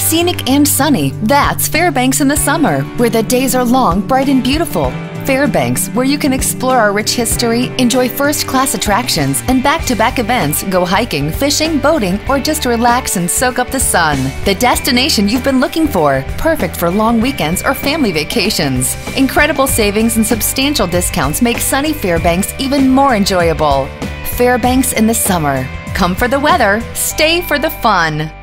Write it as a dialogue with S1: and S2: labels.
S1: Scenic and sunny, that's Fairbanks in the summer, where the days are long, bright and beautiful. Fairbanks, where you can explore our rich history, enjoy first-class attractions, and back-to-back events, go hiking, fishing, boating, or just relax and soak up the sun. The destination you've been looking for, perfect for long weekends or family vacations. Incredible savings and substantial discounts make sunny Fairbanks even more enjoyable. Fairbanks in the summer. Come for the weather, stay for the fun.